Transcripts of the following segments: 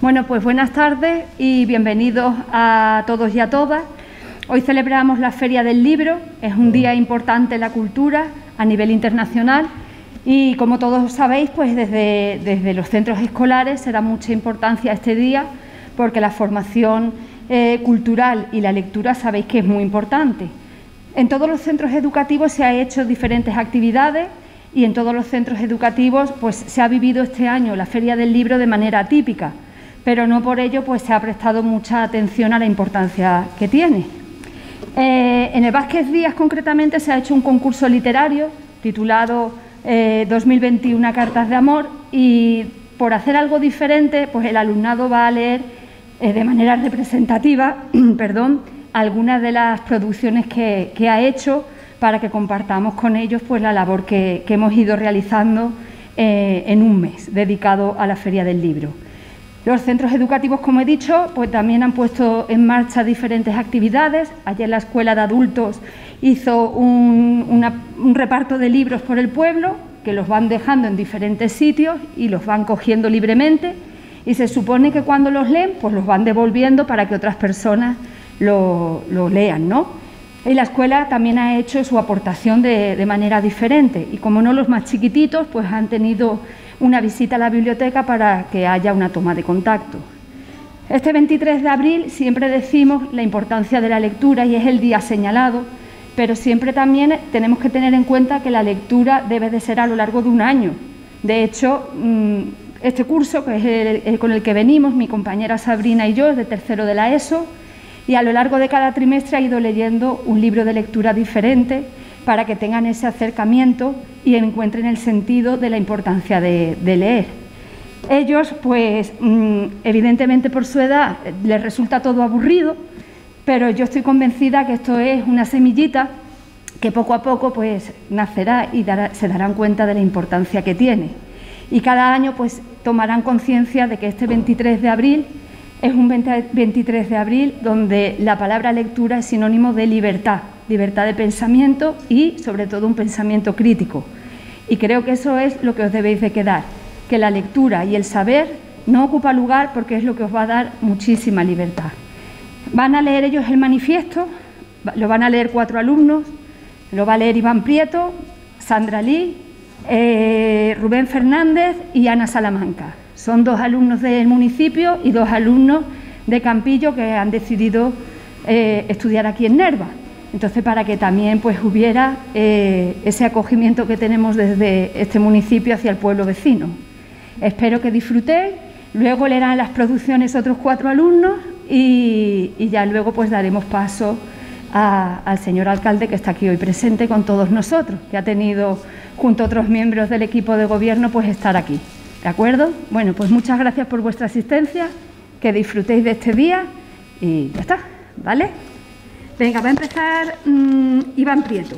Bueno, pues buenas tardes y bienvenidos a todos y a todas. Hoy celebramos la Feria del Libro, es un día importante en la cultura a nivel internacional y, como todos sabéis, pues desde los centros escolares se da mucha importancia a este día porque la formación cultural y la lectura sabéis que es muy importante. En todos los centros educativos se han hecho diferentes actividades y en todos los centros educativos pues se ha vivido este año la Feria del Libro de manera atípica, pero no por ello pues se ha prestado mucha atención a la importancia que tiene. En el Vázquez Díaz concretamente se ha hecho un concurso literario titulado 2021 Cartas de Amor y por hacer algo diferente pues el alumnado va a leer de manera representativa algunas de las producciones que ha hecho para que compartamos con ellos pues la labor que hemos ido realizando en un mes dedicado a la Feria del Libro. Los centros educativos, como he dicho, pues también han puesto en marcha diferentes actividades. Ayer la Escuela de Adultos hizo un reparto de libros por el pueblo, que los van dejando en diferentes sitios y los van cogiendo libremente. Y se supone que cuando los leen, pues los van devolviendo para que otras personas lo lean, ¿no? Y la escuela también ha hecho su aportación de manera diferente. Y como no, los más chiquititos, pues han tenido una visita a la biblioteca para que haya una toma de contacto. Este 23 de abril siempre decimos la importancia de la lectura y es el día señalado, pero siempre también tenemos que tener en cuenta que la lectura debe de ser a lo largo de un año. De hecho, este curso, que es el con el que venimos, mi compañera Sabrina y yo, es de tercero de la ESO, y a lo largo de cada trimestre ha ido leyendo un libro de lectura diferente para que tengan ese acercamiento y encuentren el sentido de la importancia de leer. Ellos, pues, evidentemente por su edad les resulta todo aburrido, pero yo estoy convencida que esto es una semillita que poco a poco pues nacerá y se darán cuenta de la importancia que tiene. Y cada año pues tomarán conciencia de que este 23 de abril es un 23 de abril donde la palabra lectura es sinónimo de libertad, libertad de pensamiento y sobre todo un pensamiento crítico. Y creo que eso es lo que os debéis de quedar, que la lectura y el saber no ocupa lugar porque es lo que os va a dar muchísima libertad. Van a leer ellos el manifiesto, lo van a leer 4 alumnos, lo va a leer Iván Prieto, Sandra Lee, Rubén Fernández y Ana Salamanca. Son 2 alumnos del municipio y 2 alumnos de Campillo que han decidido estudiar aquí en Nerva. Entonces, para que también pues hubiera ese acogimiento que tenemos desde este municipio hacia el pueblo vecino. Espero que disfrutéis, luego leerán las producciones otros 4 alumnos y ya luego pues daremos paso al señor alcalde que está aquí hoy presente con todos nosotros, que ha tenido junto a otros miembros del equipo de gobierno pues estar aquí. ¿De acuerdo? Bueno, pues muchas gracias por vuestra asistencia, que disfrutéis de este día y ya está, ¿vale? Venga, va a empezar Iván Prieto.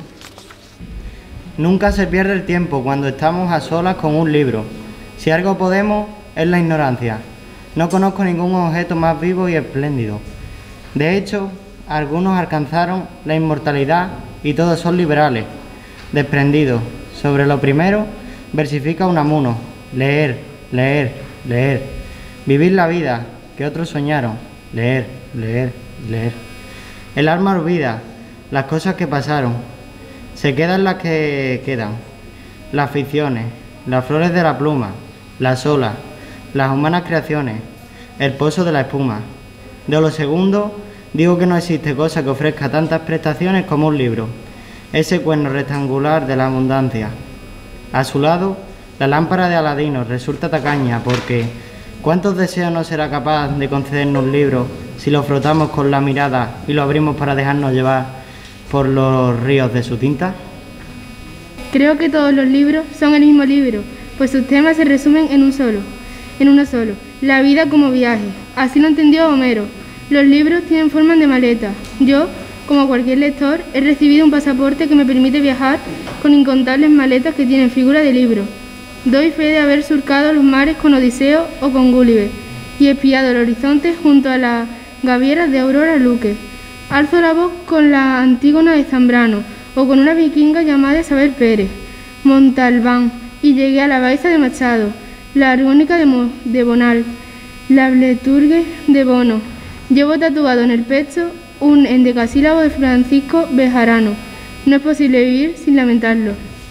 Nunca se pierde el tiempo cuando estamos a solas con un libro. Si algo podemos, es la ignorancia. No conozco ningún objeto más vivo y espléndido. De hecho, algunos alcanzaron la inmortalidad y todos son liberales, desprendidos. Sobre lo primero, versifica Unamuno: leer, leer, leer. Vivir la vida que otros soñaron. Leer, leer, leer. El alma olvida las cosas que pasaron. Se quedan las que quedan. Las ficciones, las flores de la pluma, las olas, las humanas creaciones, el pozo de la espuma. De lo segundo, digo que no existe cosa que ofrezca tantas prestaciones como un libro. Ese cuerno rectangular de la abundancia. A su lado, la lámpara de Aladino resulta tacaña porque ¿cuántos deseos no será capaz de concedernos un libro si lo frotamos con la mirada y lo abrimos para dejarnos llevar por los ríos de su tinta? Creo que todos los libros son el mismo libro, pues sus temas se resumen en uno solo, la vida como viaje. Así lo entendió Homero. Los libros tienen forma de maleta. Yo, como cualquier lector, he recibido un pasaporte que me permite viajar con incontables maletas que tienen figura de libro. Doy fe de haber surcado los mares con Odiseo o con Gulliver y espiado el horizonte junto a las gavieras de Aurora Luque. Alzo la voz con la Antígona de Zambrano o con una vikinga llamada Isabel Pérez, Montalbán, y llegué a la Baiza de Machado, la Argónica de Bonal, La Bleturgue de Bono. Llevo tatuado en el pecho un endecasílabo de Francisco Bejarano. No es posible vivir sin lamentarlo.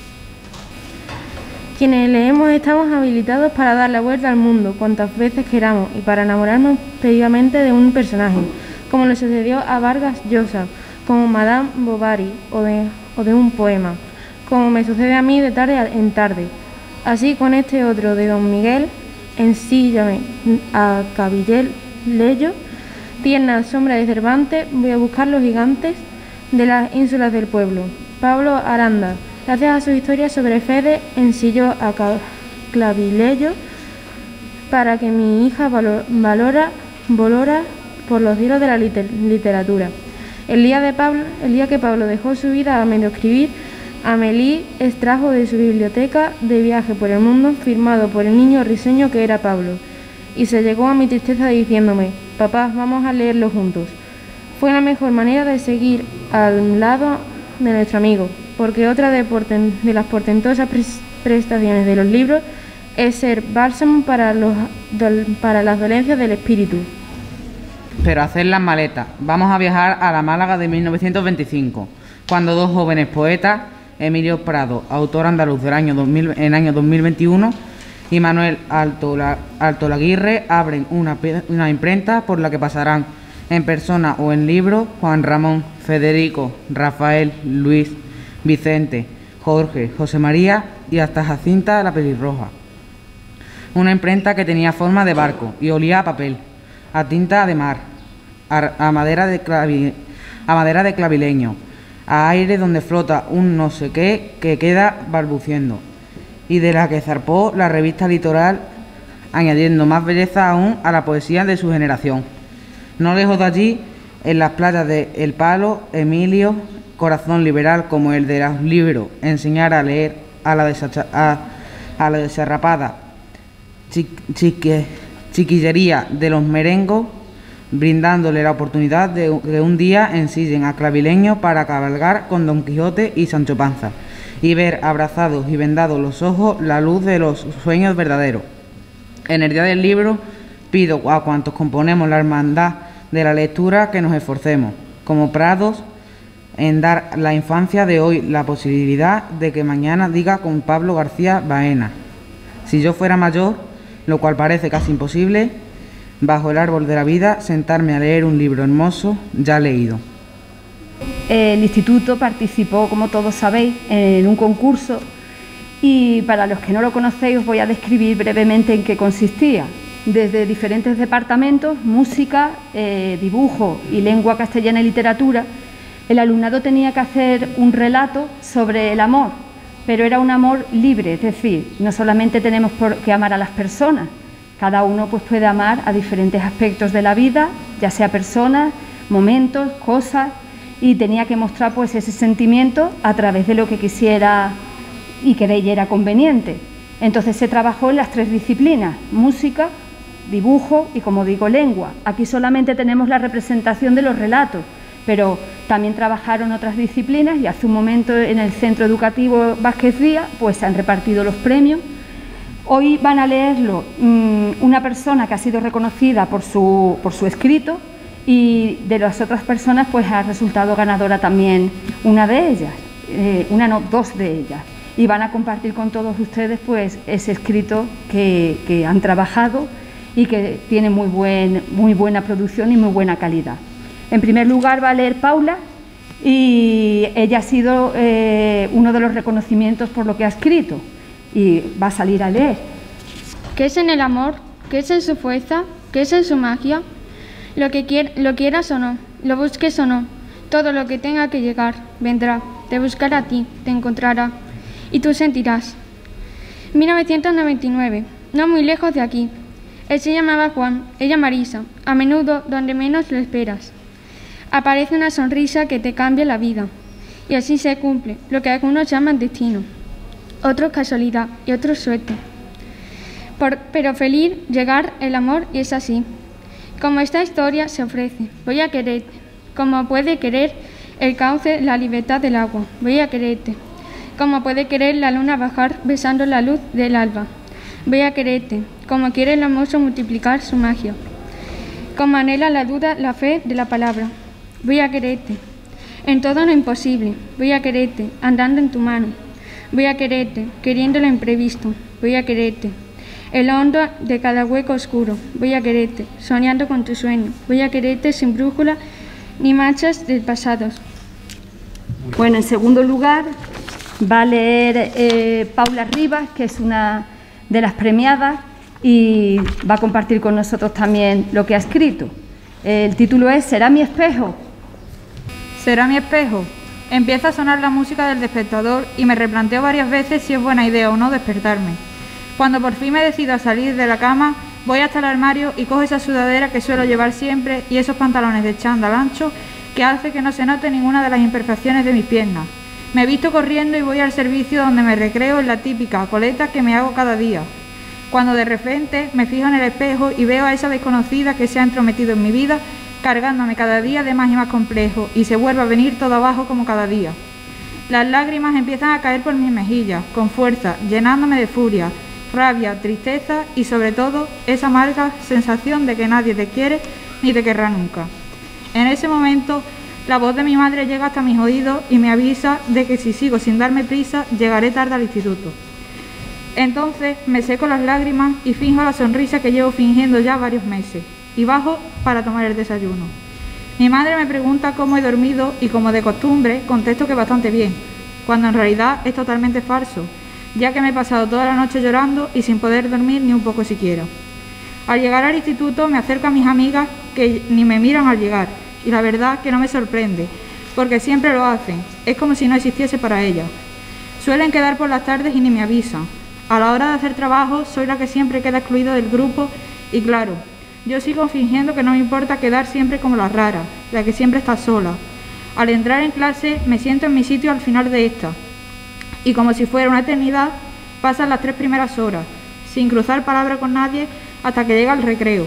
Quienes leemos estamos habilitados para dar la vuelta al mundo cuantas veces queramos y para enamorarnos perdidamente de un personaje, como le sucedió a Vargas Llosa, como Madame Bovary o de un poema, como me sucede a mí de tarde en tarde. Así con este otro de Don Miguel, ensíllame a Cabilleleyo, tierna sombra de Cervantes, voy a buscar los gigantes de las ínsulas del pueblo. Pablo Aranda, gracias a su historia sobre Fede, ensilló a Clavileyo para que mi hija volora por los cielos de la literatura. El día que Pablo dejó su vida a medio escribir, Amélie extrajo de su biblioteca de viaje por el mundo, firmado por el niño risueño que era Pablo, y se llegó a mi tristeza diciéndome: papá, vamos a leerlo juntos. Fue la mejor manera de seguir al lado de nuestro amigo, porque otra de las portentosas prestaciones de los libros es ser bálsamo para las dolencias del espíritu. Pero hacer las maletas. Vamos a viajar a la Málaga de 1925, cuando dos jóvenes poetas, Emilio Prado, autor andaluz del año 2021, y Manuel Altolaguirre abren una imprenta por la que pasarán en persona o en libro Juan Ramón, Federico, Rafael, Luis, Vicente, Jorge, José María y hasta Jacinta la pelirroja. Una imprenta que tenía forma de barco y olía a papel, a tinta de mar, a madera de clavileño, a aire donde flota un no sé qué que queda balbuciendo, y de la que zarpó la revista Litoral, añadiendo más belleza aún a la poesía de su generación. No lejos de allí, en las playas de El Palo, Emilio, corazón liberal como el de los libros, enseñar a leer a la desarrapada chiquillería de los merengos, brindándole la oportunidad de que un día ensillen a Clavileño para cabalgar con Don Quijote y Sancho Panza, y ver abrazados y vendados los ojos la luz de los sueños verdaderos. En el día del libro pido a cuantos componemos la hermandad de la lectura que nos esforcemos, como prados, en dar a la infancia de hoy la posibilidad de que mañana diga con Pablo García Baena: si yo fuera mayor, lo cual parece casi imposible, bajo el árbol de la vida, sentarme a leer un libro hermoso ya leído. El instituto participó, como todos sabéis, en un concurso, y para los que no lo conocéis os voy a describir brevemente en qué consistía. Desde diferentes departamentos, música, dibujo y lengua castellana y literatura, el alumnado tenía que hacer un relato sobre el amor, pero era un amor libre, es decir, no solamente tenemos que amar a las personas, cada uno pues puede amar a diferentes aspectos de la vida, ya sea personas, momentos, cosas, y tenía que mostrar pues ese sentimiento a través de lo que quisiera y creyera conveniente. Entonces se trabajó en las tres disciplinas: música, dibujo y, como digo, lengua. Aquí solamente tenemos la representación de los relatos, pero también trabajaron otras disciplinas, y hace un momento en el Centro Educativo Vázquez Díaz pues se han repartido los premios. Hoy van a leerlo una persona que ha sido reconocida por su escrito, y de las otras personas pues ha resultado ganadora también una de ellas, dos de ellas, y van a compartir con todos ustedes pues ese escrito que han trabajado y que tiene muy buena producción y muy buena calidad. En primer lugar va a leer Paula, y ella ha sido uno de los reconocimientos por lo que ha escrito, y va a salir a leer. ¿Qué es en el amor? ¿Qué es en su fuerza? ¿Qué es en su magia? Lo quieras o no, lo busques o no, todo lo que tenga que llegar vendrá, te buscará a ti, te encontrará, y tú sentirás. 1999, no muy lejos de aquí. Él se llamaba Juan, ella Marisa, a menudo donde menos lo esperas. Aparece una sonrisa que te cambia la vida, y así se cumple lo que algunos llaman destino, otros casualidad y otros suerte. Pero feliz llegar el amor, y es así. Como esta historia se ofrece, voy a quererte, como puede querer el cauce la libertad del agua, voy a quererte, como puede querer la luna bajar besando la luz del alba, voy a quererte, como quiere el hermoso multiplicar su magia, como anhela la duda, la fe de la palabra. Voy a quererte en todo lo imposible, voy a quererte andando en tu mano, voy a quererte queriendo lo imprevisto, voy a quererte el hondo de cada hueco oscuro, voy a quererte soñando con tu sueño, voy a quererte sin brújula ni manchas del pasado. Bueno, en segundo lugar va a leer Paula Rivas, que es una de las premiadas, y va a compartir con nosotros también lo que ha escrito. El título es ¿Será mi espejo? ¿Será mi espejo? Empieza a sonar la música del despertador y me replanteo varias veces si es buena idea o no despertarme. Cuando por fin me decido a salir de la cama, voy hasta el armario y cojo esa sudadera que suelo llevar siempre y esos pantalones de chándal ancho que hace que no se note ninguna de las imperfecciones de mis piernas. Me visto corriendo y voy al servicio donde me recreo en la típica coleta que me hago cada día. Cuando de repente me fijo en el espejo y veo a esa desconocida que se ha entrometido en mi vida, cargándome cada día de más y más complejo, y se vuelve a venir todo abajo como cada día. Las lágrimas empiezan a caer por mis mejillas, con fuerza, llenándome de furia, rabia, tristeza y sobre todo esa amarga sensación de que nadie te quiere ni te querrá nunca. En ese momento, la voz de mi madre llega hasta mis oídos y me avisa de que si sigo sin darme prisa, llegaré tarde al instituto. Entonces me seco las lágrimas y finjo la sonrisa que llevo fingiendo ya varios meses, y bajo para tomar el desayuno. Mi madre me pregunta cómo he dormido y, como de costumbre, contesto que bastante bien, cuando en realidad es totalmente falso, ya que me he pasado toda la noche llorando y sin poder dormir ni un poco siquiera. Al llegar al instituto me acerco a mis amigas que ni me miran al llegar, y la verdad que no me sorprende, porque siempre lo hacen, es como si no existiese para ellas. Suelen quedar por las tardes y ni me avisan. A la hora de hacer trabajo soy la que siempre queda excluida del grupo y claro, yo sigo fingiendo que no me importa quedar siempre como la rara, la que siempre está sola. Al entrar en clase me siento en mi sitio al final de esta, y como si fuera una eternidad, pasan las 3 primeras horas, sin cruzar palabra con nadie hasta que llega el recreo.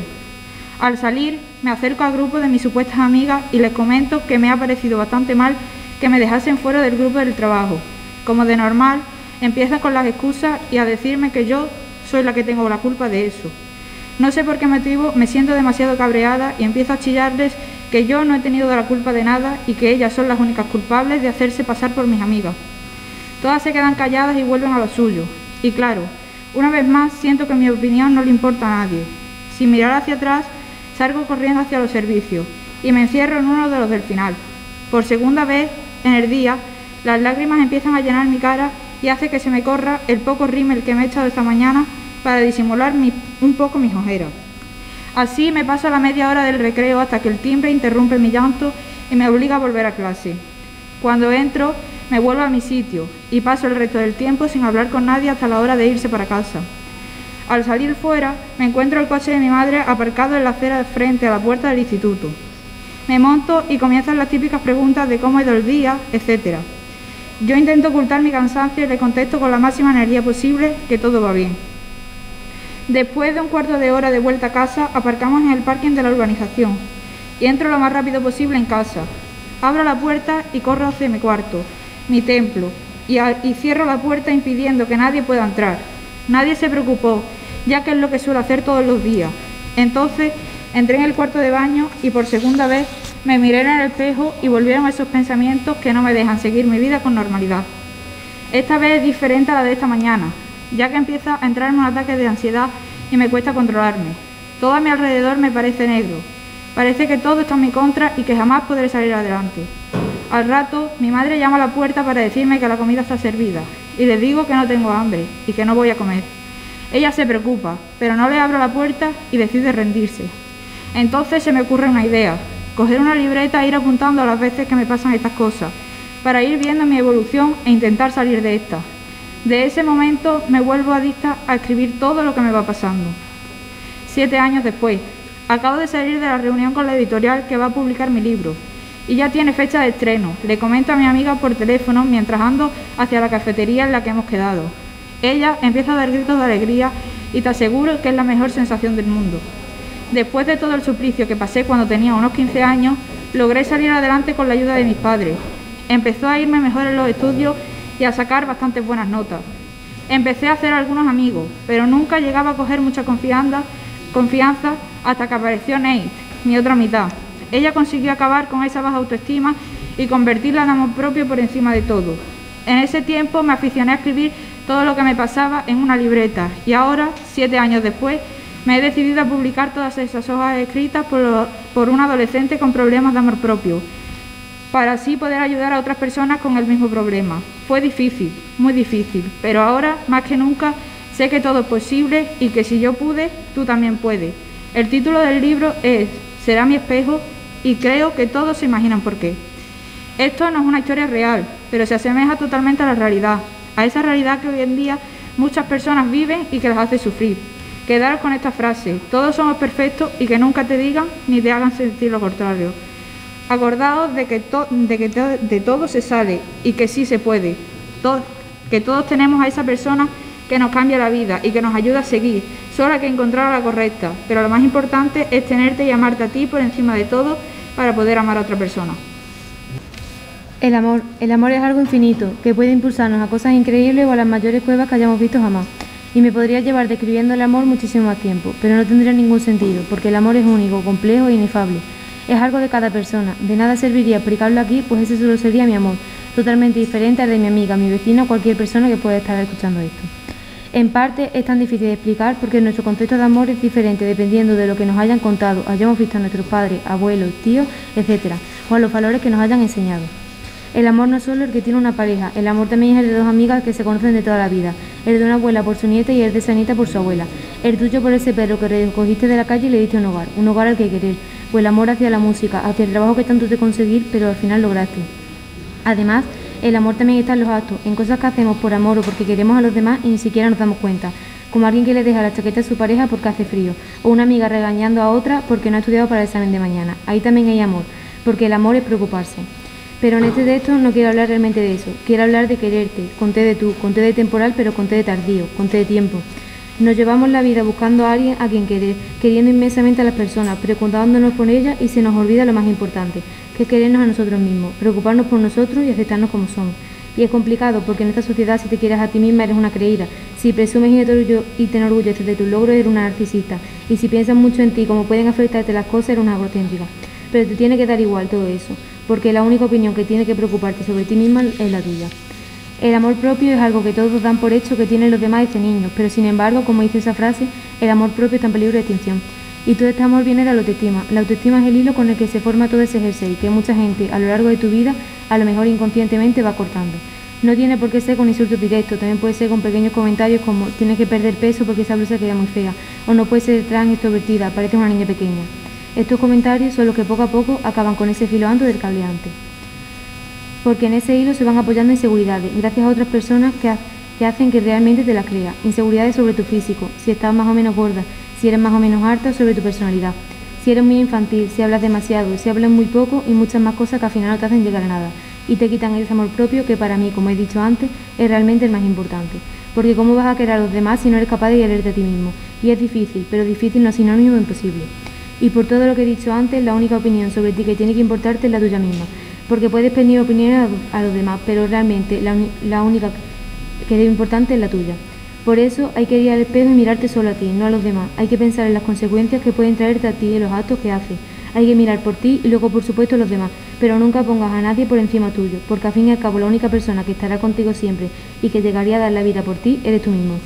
Al salir, me acerco al grupo de mis supuestas amigas y les comento que me ha parecido bastante mal que me dejasen fuera del grupo del trabajo. Como de normal, empiezan con las excusas y a decirme que yo soy la que tengo la culpa de eso. No sé por qué motivo me siento demasiado cabreada y empiezo a chillarles que yo no he tenido la culpa de nada y que ellas son las únicas culpables de hacerse pasar por mis amigas. Todas se quedan calladas y vuelven a lo suyo. Y claro, una vez más siento que mi opinión no le importa a nadie. Sin mirar hacia atrás, salgo corriendo hacia los servicios y me encierro en uno de los del final. Por segunda vez en el día, las lágrimas empiezan a llenar mi cara y hace que se me corra el poco rímel que me he echado esta mañana para disimular un poco mis ojeras. Así me paso la media hora del recreo hasta que el timbre interrumpe mi llanto y me obliga a volver a clase. Cuando entro, me vuelvo a mi sitio y paso el resto del tiempo sin hablar con nadie hasta la hora de irse para casa. Al salir fuera, me encuentro el coche de mi madre aparcado en la acera frente a la puerta del instituto. Me monto y comienzan las típicas preguntas de cómo ha ido el día, etc. Yo intento ocultar mi cansancio y le contesto con la máxima energía posible que todo va bien. Después de un cuarto de hora de vuelta a casa, aparcamos en el parking de la urbanización y entro lo más rápido posible en casa. Abro la puerta y corro hacia mi cuarto, mi templo, y cierro la puerta impidiendo que nadie pueda entrar. Nadie se preocupó, ya que es lo que suelo hacer todos los días. Entonces entré en el cuarto de baño y por segunda vez me miré en el espejo y volvieron esos pensamientos que no me dejan seguir mi vida con normalidad. Esta vez es diferente a la de esta mañana, ya que empieza a entrarme un ataque de ansiedad y me cuesta controlarme. Todo a mi alrededor me parece negro. Parece que todo está en mi contra y que jamás podré salir adelante. Al rato, mi madre llama a la puerta para decirme que la comida está servida y le digo que no tengo hambre y que no voy a comer. Ella se preocupa, pero no le abro la puerta y decide rendirse. Entonces se me ocurre una idea, coger una libreta e ir apuntando las veces que me pasan estas cosas, para ir viendo mi evolución e intentar salir de esta. De ese momento me vuelvo adicta a escribir todo lo que me va pasando. 7 años después, acabo de salir de la reunión con la editorial que va a publicar mi libro y ya tiene fecha de estreno. Le comento a mi amiga por teléfono mientras ando hacia la cafetería en la que hemos quedado. Ella empieza a dar gritos de alegría y te aseguro que es la mejor sensación del mundo. Después de todo el suplicio que pasé cuando tenía unos 15 años, logré salir adelante con la ayuda de mis padres. Empezó a irme mejor en los estudios y a sacar bastantes buenas notas. Empecé a hacer algunos amigos, pero nunca llegaba a coger mucha confianza hasta que apareció Nate, mi otra mitad. Ella consiguió acabar con esa baja autoestima y convertirla en amor propio por encima de todo. En ese tiempo me aficioné a escribir todo lo que me pasaba en una libreta y ahora, 7 años después, me he decidido a publicar todas esas hojas escritas por un adolescente con problemas de amor propio, para así poder ayudar a otras personas con el mismo problema. Fue difícil, muy difícil, pero ahora, más que nunca, sé que todo es posible y que si yo pude, tú también puedes. El título del libro es Será mi espejo y creo que todos se imaginan por qué. Esto no es una historia real, pero se asemeja totalmente a la realidad, a esa realidad que hoy en día muchas personas viven y que las hace sufrir. Quedaros con esta frase: todos somos perfectos y que nunca te digan ni te hagan sentir lo contrario. Acordaos de que de todo se sale y que sí se puede, que todos tenemos a esa persona que nos cambia la vida y que nos ayuda a seguir, solo hay que encontrar a la correcta, pero lo más importante es tenerte y amarte a ti por encima de todo para poder amar a otra persona. El amor es algo infinito, que puede impulsarnos a cosas increíbles o a las mayores cuevas que hayamos visto jamás. Y me podría llevar describiendo el amor muchísimo más tiempo, pero no tendría ningún sentido, porque el amor es único, complejo e inefable. Es algo de cada persona. De nada serviría explicarlo aquí, pues ese solo sería mi amor, totalmente diferente al de mi amiga, mi vecina o cualquier persona que pueda estar escuchando esto. En parte es tan difícil de explicar porque nuestro concepto de amor es diferente dependiendo de lo que nos hayan contado, hayamos visto a nuestros padres, abuelos, tíos, etc., o a los valores que nos hayan enseñado. El amor no es solo el que tiene una pareja, el amor también es el de dos amigas que se conocen de toda la vida, el de una abuela por su nieta y el de esa nieta por su abuela, el tuyo por ese perro que recogiste de la calle y le diste un hogar al que querer, o el amor hacia la música, hacia el trabajo que tanto te conseguir, pero al final lograste. Además, el amor también está en los actos, en cosas que hacemos por amor o porque queremos a los demás y ni siquiera nos damos cuenta, como alguien que le deja la chaqueta a su pareja porque hace frío, o una amiga regañando a otra porque no ha estudiado para el examen de mañana. Ahí también hay amor, porque el amor es preocuparse. Pero en este texto no quiero hablar realmente de eso, quiero hablar de quererte, con T de tú, con T de temporal, pero con T de tardío, con T de tiempo. Nos llevamos la vida buscando a alguien a quien querer, queriendo inmensamente a las personas, preocupándonos por ellas y se nos olvida lo más importante, que es querernos a nosotros mismos, preocuparnos por nosotros y aceptarnos como somos. Y es complicado porque en esta sociedad si te quieres a ti misma eres una creída, si presumes y te enorgulleces de tus logros eres una narcisista, y si piensas mucho en ti como pueden afectarte las cosas eres una egocéntrica. Pero te tiene que dar igual todo eso, porque la única opinión que tiene que preocuparte sobre ti misma es la tuya. El amor propio es algo que todos dan por hecho que tienen los demás desde niños, pero sin embargo, como dice esa frase, el amor propio está en peligro de extinción. Y todo este amor viene de la autoestima. La autoestima es el hilo con el que se forma todo ese jersey que mucha gente a lo largo de tu vida, a lo mejor inconscientemente, va cortando. No tiene por qué ser con insultos directos, también puede ser con pequeños comentarios como tienes que perder peso porque esa blusa queda muy fea, o no puede ser trans extrovertida, pareces una niña pequeña. Estos comentarios son los que poco a poco acaban con ese filo ancho del cableante. Porque en ese hilo se van apoyando inseguridades, gracias a otras personas que hacen que realmente te las creas. Inseguridades sobre tu físico, si estás más o menos gorda, si eres más o menos harta, sobre tu personalidad. Si eres muy infantil, si hablas demasiado, si hablas muy poco y muchas más cosas que al final no te hacen llegar a nada. Y te quitan ese amor propio que para mí, como he dicho antes, es realmente el más importante. Porque ¿cómo vas a querer a los demás si no eres capaz de quererte a ti mismo? Y es difícil, pero difícil no es sinónimo de imposible. Y por todo lo que he dicho antes, la única opinión sobre ti que tiene que importarte es la tuya misma. Porque puedes pedir opiniones a los demás, pero realmente la única que debe importante es la tuya. Por eso hay que ir al espejo y mirarte solo a ti, no a los demás. Hay que pensar en las consecuencias que pueden traerte a ti y los actos que haces. Hay que mirar por ti y luego por supuesto a los demás, pero nunca pongas a nadie por encima tuyo, porque al fin y al cabo la única persona que estará contigo siempre y que llegaría a dar la vida por ti eres tú mismo.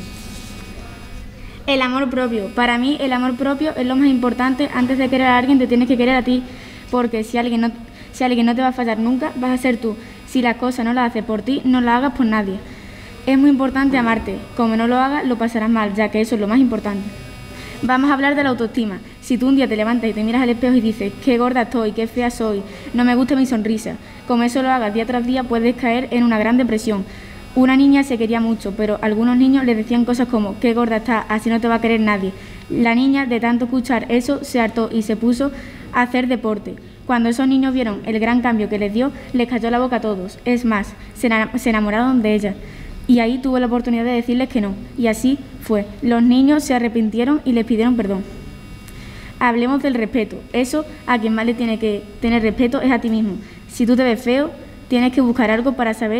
El amor propio. Para mí el amor propio es lo más importante. Antes de querer a alguien te tienes que querer a ti, porque si alguien no te va a fallar nunca, vas a ser tú. Si las cosas no las haces por ti, no las hagas por nadie. Es muy importante amarte. Como no lo hagas, lo pasarás mal, ya que eso es lo más importante. Vamos a hablar de la autoestima. Si tú un día te levantas y te miras al espejo y dices qué gorda estoy, qué fea soy, no me gusta mi sonrisa, como eso lo hagas día tras día puedes caer en una gran depresión. Una niña se quería mucho, pero algunos niños le decían cosas como qué gorda estás, así no te va a querer nadie. La niña, de tanto escuchar eso, se hartó y se puso a hacer deporte. Cuando esos niños vieron el gran cambio que les dio, les cayó la boca a todos. Es más, se enamoraron de ella. Y ahí tuvo la oportunidad de decirles que no. Y así fue. Los niños se arrepintieron y les pidieron perdón. Hablemos del respeto. Eso a quien más le tiene que tener respeto es a ti mismo. Si tú te ves feo, tienes que buscar algo para saber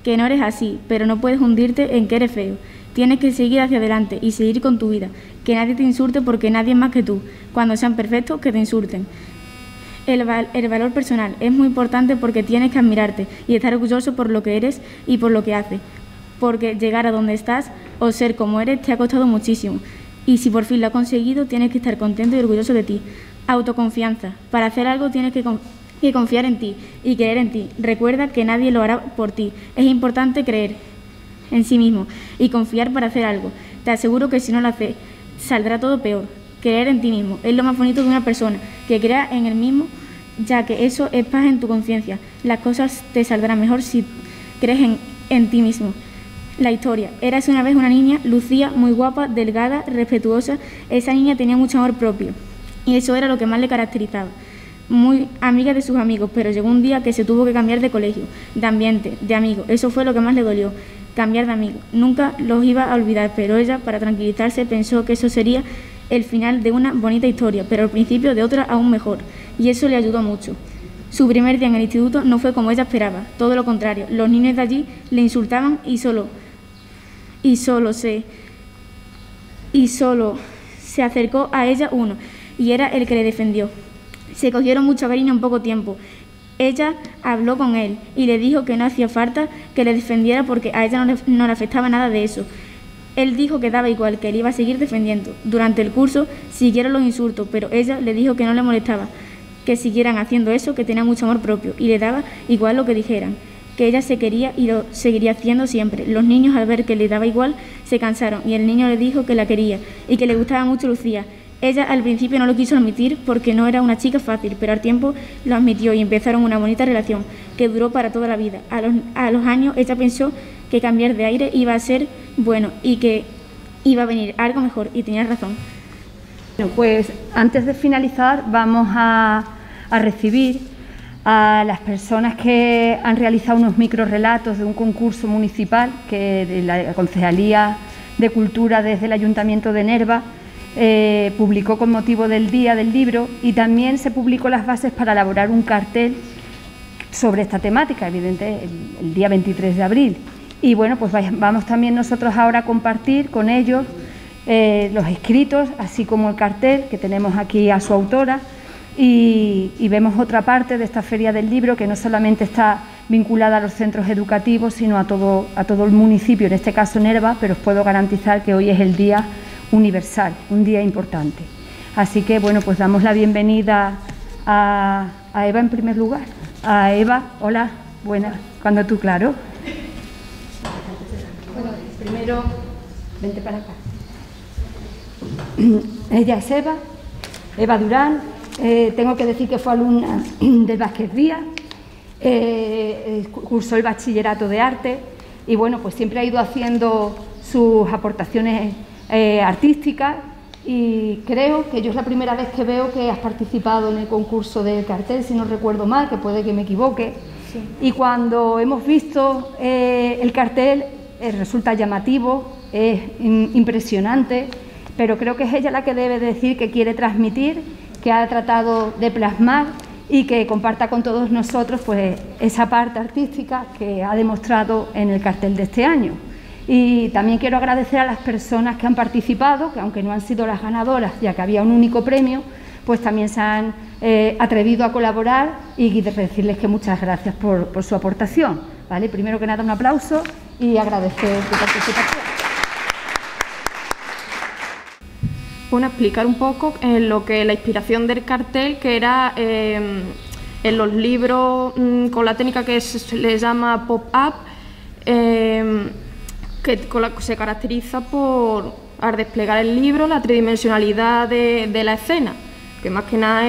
que no eres así, pero no puedes hundirte en que eres feo. Tienes que seguir hacia adelante y seguir con tu vida. Que nadie te insulte porque nadie es más que tú. Cuando sean perfectos, que te insulten. El valor personal es muy importante porque tienes que admirarte y estar orgulloso por lo que eres y por lo que haces. Porque llegar a donde estás o ser como eres te ha costado muchísimo. Y si por fin lo has conseguido, tienes que estar contento y orgulloso de ti. Autoconfianza. Para hacer algo tienes que confiar en ti y creer en ti. Recuerda que nadie lo hará por ti. Es importante creer en sí mismo y confiar para hacer algo. Te aseguro que si no lo haces, saldrá todo peor. Creer en ti mismo es lo más bonito de una persona, que crea en él mismo, ya que eso es paz en tu conciencia. Las cosas te saldrán mejor si crees en ti mismo. La historia. Eras una vez una niña, Lucía, muy guapa, delgada, respetuosa. Esa niña tenía mucho amor propio y eso era lo que más le caracterizaba. Muy amiga de sus amigos, pero llegó un día que se tuvo que cambiar de colegio, de ambiente, de amigos. Eso fue lo que más le dolió, cambiar de amigos. Nunca los iba a olvidar, pero ella, para tranquilizarse, pensó que eso sería el final de una bonita historia, pero el principio de otra aún mejor, y eso le ayudó mucho. Su primer día en el instituto no fue como ella esperaba, todo lo contrario. Los niños de allí le insultaban y solo se acercó a ella uno, y era el que le defendió. Se cogieron mucho cariño en poco tiempo. Ella habló con él y le dijo que no hacía falta que le defendiera porque a ella no le afectaba nada de eso. Él dijo que daba igual, que él iba a seguir defendiendo. Durante el curso siguieron los insultos, pero ella le dijo que no le molestaba, que siguieran haciendo eso, que tenía mucho amor propio y le daba igual lo que dijeran, que ella se quería y lo seguiría haciendo siempre. Los niños, al ver que le daba igual, se cansaron y el niño le dijo que la quería y que le gustaba mucho Lucía. Ella al principio no lo quiso admitir porque no era una chica fácil, pero al tiempo lo admitió y empezaron una bonita relación que duró para toda la vida. A los años ella pensó que cambiar de aire iba a ser bueno y que iba a venir algo mejor, y tenía razón. Bueno, pues antes de finalizar vamos a recibir a las personas que han realizado unos microrelatos de un concurso municipal que de la Concejalía de Cultura desde el Ayuntamiento de Nerva publicó con motivo del Día del Libro, y también se publicó las bases para elaborar un cartel sobre esta temática, evidente, el día 23 de abril. Y bueno, pues vamos también nosotros ahora a compartir con ellos los escritos, así como el cartel, que tenemos aquí a su autora, y vemos otra parte de esta Feria del Libro que no solamente está vinculada a los centros educativos, sino a todo el municipio, en este caso Nerva, pero os puedo garantizar que hoy es el día universal, un día importante. Así que bueno, pues damos la bienvenida a Eva en primer lugar. A Eva, hola, buenas, cuando tú, claro. Bueno, primero, vente para acá. Ella es Eva Durán. Tengo que decir que fue alumna del Vázquez Díaz, cursó el bachillerato de arte y bueno, pues siempre ha ido haciendo sus aportaciones artísticas, y creo que yo es la primera vez que veo que has participado en el concurso del cartel, si no recuerdo mal, que puede que me equivoque. Sí. Y cuando hemos visto el cartel resulta llamativo, es impresionante, pero creo que es ella la que debe decir que quiere transmitir, que ha tratado de plasmar y que comparta con todos nosotros pues esa parte artística que ha demostrado en el cartel de este año. Y también quiero agradecer a las personas que han participado, que aunque no han sido las ganadoras, ya que había un único premio, pues también se han atrevido a colaborar, y decirles que muchas gracias por su aportación. ¿Vale? Primero que nada, un aplauso y agradecer su participación. Bueno, explicar un poco lo que la inspiración del cartel, que era en los libros con la técnica que se le llama pop-up, que se caracteriza por, al desplegar el libro, la tridimensionalidad de la escena, que más que nada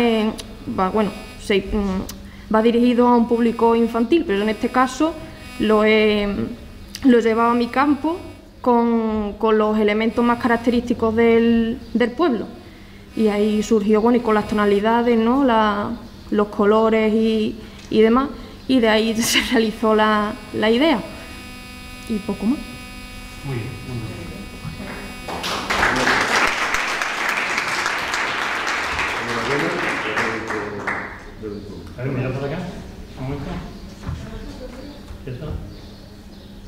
va dirigido a un público infantil, pero en este caso lo he llevado a mi campo con los elementos más característicos del pueblo, y ahí surgió, bueno, y con las tonalidades, ¿no? Los colores y demás, y de ahí se realizó la idea y poco más. Muy bien, muy bien. A ver, mira por acá, un momento. ¿Eso?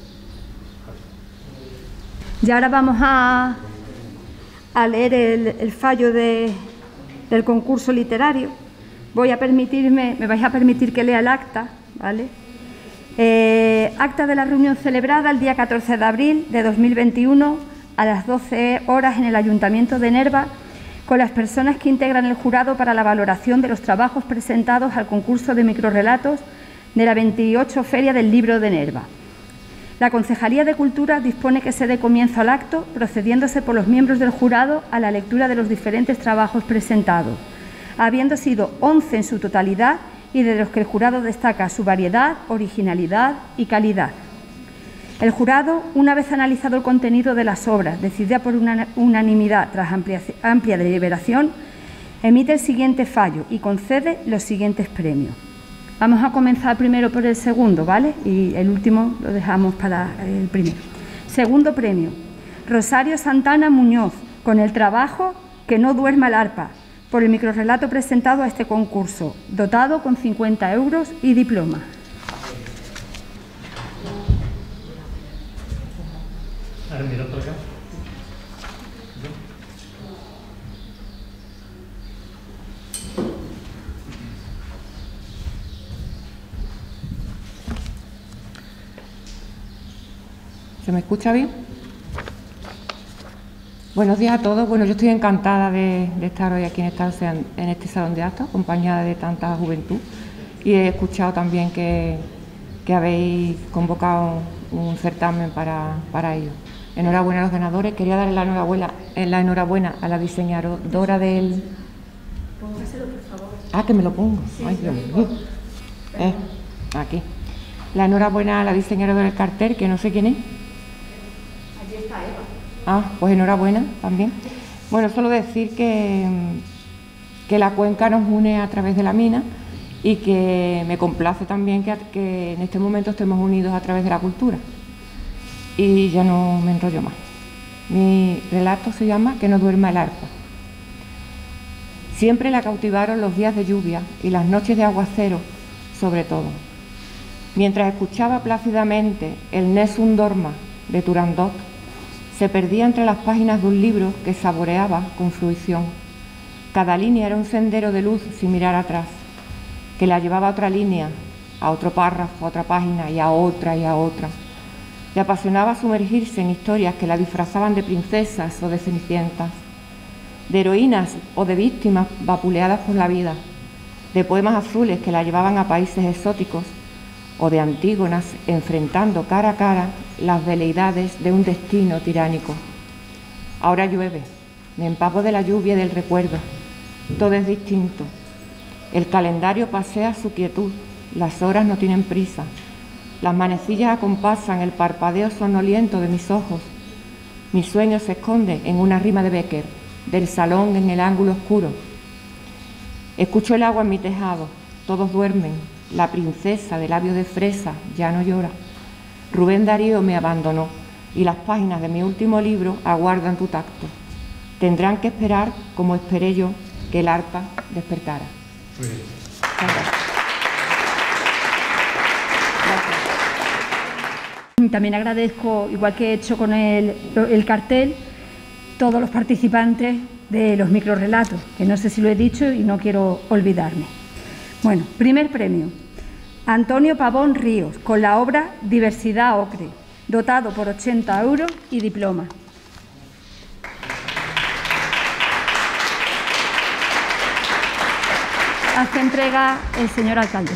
Y ahora vamos a leer el fallo del concurso literario. Me vais a permitir que lea el acta, ¿vale? Acta de la reunión celebrada el día 14 de abril de 2021 a las 12 horas en el Ayuntamiento de Nerva, con las personas que integran el jurado para la valoración de los trabajos presentados al concurso de microrrelatos de la 28 Feria del Libro de Nerva. La Concejalía de Cultura dispone que se dé comienzo al acto, procediéndose por los miembros del jurado a la lectura de los diferentes trabajos presentados, habiendo sido 11 en su totalidad y de los que el jurado destaca su variedad, originalidad y calidad. El jurado, una vez analizado el contenido de las obras, decidida por unanimidad tras amplia deliberación, emite el siguiente fallo y concede los siguientes premios. Vamos a comenzar primero por el segundo, ¿vale? Y el último lo dejamos para el primero. Segundo premio, Rosario Santana Muñoz, con el trabajo Que no duerma el arpa, por el microrrelato presentado a este concurso, dotado con 50 euros y diploma. Ahora mira por acá. ¿Se me escucha bien? Buenos días a todos. Bueno, yo estoy encantada de estar hoy aquí en este salón de actos, acompañada de tanta juventud, y he escuchado también que habéis convocado un certamen para ello. Enhorabuena a los ganadores. Quería darle la enhorabuena a la diseñadora del... Póngaselo, por favor. Ah, que me lo pongo. Sí, ay, Dios mío. Aquí. La enhorabuena a la diseñadora del cartel, que no sé quién es. Allí está Eva. Ah, pues enhorabuena también. Bueno, solo decir que la cuenca nos une a través de la mina y que me complace también que en este momento estemos unidos a través de la cultura. Y ya no me enrollo más. Mi relato se llama Que no duerma el arpa. Siempre la cautivaron los días de lluvia y las noches de aguacero, sobre todo. Mientras escuchaba plácidamente el Nessun Dorma de Turandot, se perdía entre las páginas de un libro que saboreaba con fruición. Cada línea era un sendero de luz sin mirar atrás, que la llevaba a otra línea, a otro párrafo, a otra página y a otra y a otra. Le apasionaba sumergirse en historias que la disfrazaban de princesas o de cenicientas, de heroínas o de víctimas vapuleadas por la vida, de poemas azules que la llevaban a países exóticos o de Antígonas enfrentando cara a cara las veleidades de un destino tiránico. Ahora llueve, me empapo de la lluvia y del recuerdo. Todo es distinto. El calendario pasea su quietud, las horas no tienen prisa. Las manecillas acompasan el parpadeo sonoliento de mis ojos. Mi sueño se esconde en una rima de Becker, del salón en el ángulo oscuro. Escucho el agua en mi tejado, todos duermen. La princesa de labios de fresa ya no llora. Rubén Darío me abandonó y las páginas de mi último libro aguardan tu tacto. Tendrán que esperar, como esperé yo, que el arpa despertara. Muy bien. También agradezco, igual que he hecho con el cartel, todos los participantes de los microrrelatos, que no sé si lo he dicho y no quiero olvidarme. Bueno, primer premio, Antonio Pavón Ríos, con la obra Diversidad Ocre, dotado por 80 euros y diploma. Hace entrega el señor alcalde.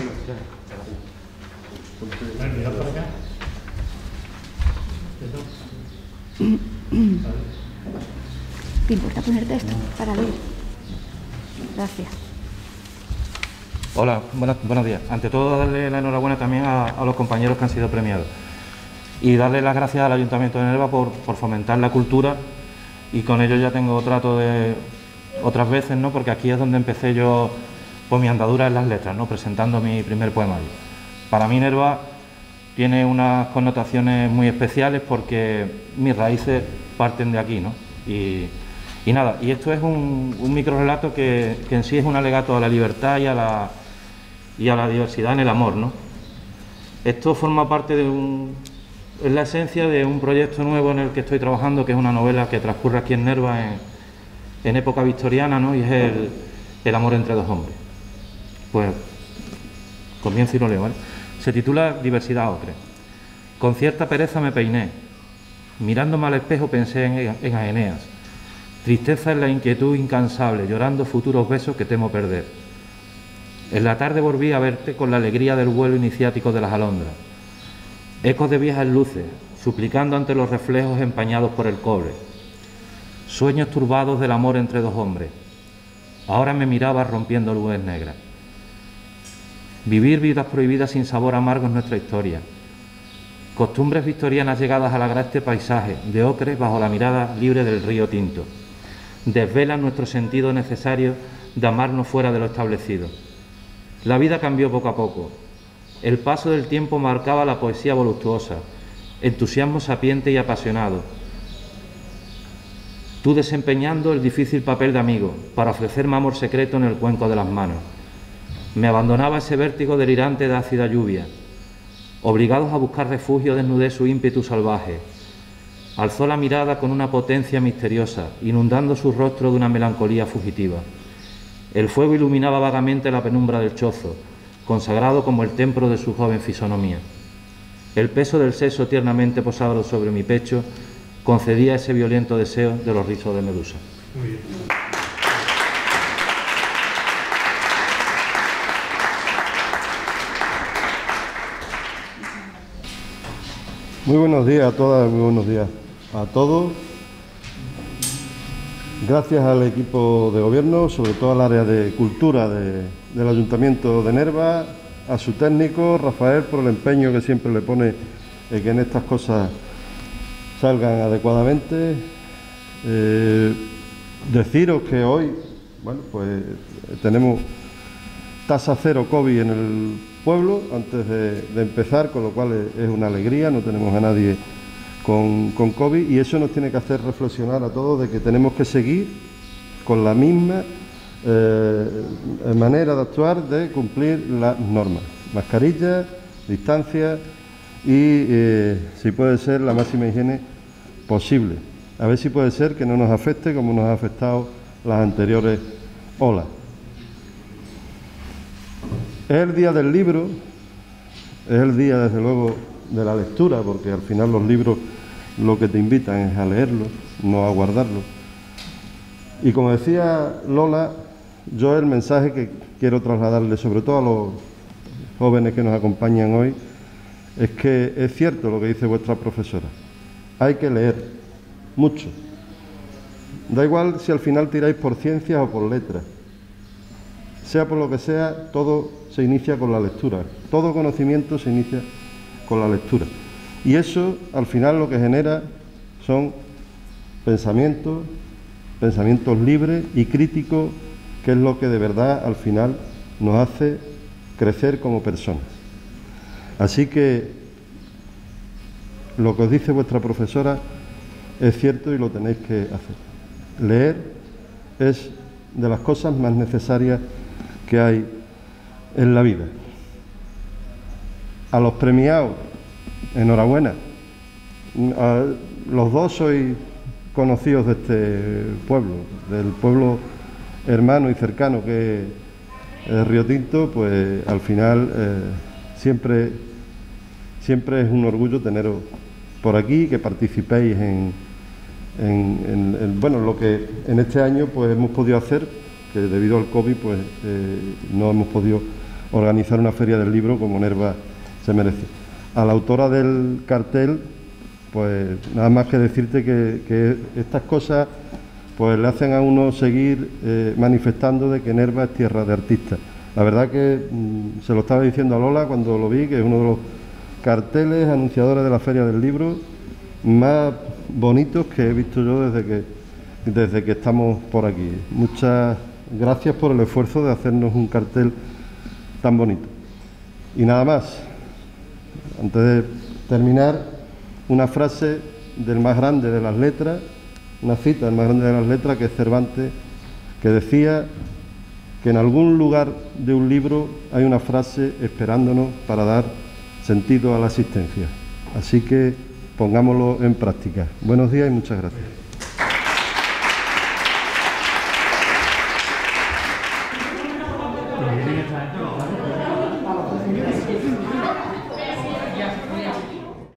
¿Te importa ponerte esto para leer? Gracias. Hola, buenos días. Ante todo, darle la enhorabuena también a los compañeros que han sido premiados y darle las gracias al Ayuntamiento de Nerva por fomentar la cultura, y con ello ya tengo trato de otras veces, ¿no? Porque aquí es donde empecé yo pues mi andadura en las letras, ¿no? Presentando mi primer poemario. Para mí Nerva tiene unas connotaciones muy especiales porque mis raíces parten de aquí, ¿no? Y nada, y esto es un microrrelato que en sí es un alegato a la libertad y a la diversidad en el amor, ¿no? Esto forma parte de es la esencia de un proyecto nuevo en el que estoy trabajando, que es una novela que transcurre aquí en Nerva en época victoriana, ¿no? Y es el amor entre dos hombres. Pues comienzo y lo leo, ¿vale? Se titula Diversidad ocre. Con cierta pereza me peiné. Mirándome al espejo pensé en Aeneas. Tristeza en la inquietud incansable, llorando futuros besos que temo perder. En la tarde volví a verte con la alegría del vuelo iniciático de las alondras. Ecos de viejas luces, suplicando ante los reflejos empañados por el cobre. Sueños turbados del amor entre dos hombres. Ahora me miraba rompiendo nubes negras. Vivir vidas prohibidas sin sabor amargo es nuestra historia. Costumbres victorianas llegadas a lograr este paisaje de ocre bajo la mirada libre del río Tinto. Desvelan nuestro sentido necesario de amarnos fuera de lo establecido. La vida cambió poco a poco. El paso del tiempo marcaba la poesía voluptuosa, entusiasmo sapiente y apasionado. Tú desempeñando el difícil papel de amigo para ofrecerme amor secreto en el cuenco de las manos. Me abandonaba ese vértigo delirante de ácida lluvia. Obligados a buscar refugio, desnudé su ímpetu salvaje. Alzó la mirada con una potencia misteriosa, inundando su rostro de una melancolía fugitiva. El fuego iluminaba vagamente la penumbra del chozo, consagrado como el templo de su joven fisonomía. El peso del seso tiernamente posado sobre mi pecho concedía ese violento deseo de los rizos de Medusa. Muy bien. Muy buenos días a todas, muy buenos días a todos. Gracias al equipo de gobierno, sobre todo al área de cultura del Ayuntamiento de Nerva, a su técnico, Rafael, por el empeño que siempre le pone que en estas cosas salgan adecuadamente. Deciros que hoy, bueno, pues tenemos tasa cero COVID en el pueblo antes de empezar, con lo cual es una alegría, no tenemos a nadie con COVID, y eso nos tiene que hacer reflexionar a todos de que tenemos que seguir con la misma manera de actuar, de cumplir las normas, mascarillas, distancia y si puede ser la máxima higiene posible. A ver si puede ser que no nos afecte como nos ha afectado las anteriores olas. Es el día del libro, es el día desde luego de la lectura, porque al final los libros lo que te invitan es a leerlos, no a guardarlos. Y como decía Lola, yo el mensaje que quiero trasladarle sobre todo a los jóvenes que nos acompañan hoy es que es cierto lo que dice vuestra profesora, hay que leer mucho. Da igual si al final tiráis por ciencias o por letras, sea por lo que sea, todo se inicia con la lectura, todo conocimiento se inicia con la lectura. Y eso, al final, lo que genera son pensamientos libres y críticos, que es lo que de verdad, al final, nos hace crecer como personas. Así que lo que os dice vuestra profesora es cierto y lo tenéis que hacer. Leer es de las cosas más necesarias que hay en la vida. A los premiados, enhorabuena. Los dos sois conocidos de este pueblo, del pueblo hermano y cercano que es Río Tinto, pues al final siempre es un orgullo teneros por aquí, que participéis en bueno, lo que en este año pues hemos podido hacer, que debido al COVID pues no hemos podido organizar una feria del libro como Nerva se merece. A la autora del cartel, pues nada más que decirte que estas cosas pues le hacen a uno seguir manifestando de que Nerva es tierra de artistas. La verdad que se lo estaba diciendo a Lola cuando lo vi, que es uno de los carteles anunciadores de la feria del libro más bonitos que he visto yo desde que estamos por aquí. Muchas gracias por el esfuerzo de hacernos un cartel tan bonito. Y nada más, antes de terminar, una frase del más grande de las letras, una cita del más grande de las letras, que es Cervantes, que decía que en algún lugar de un libro hay una frase esperándonos para dar sentido a la existencia. Así que pongámoslo en práctica. Buenos días y muchas gracias.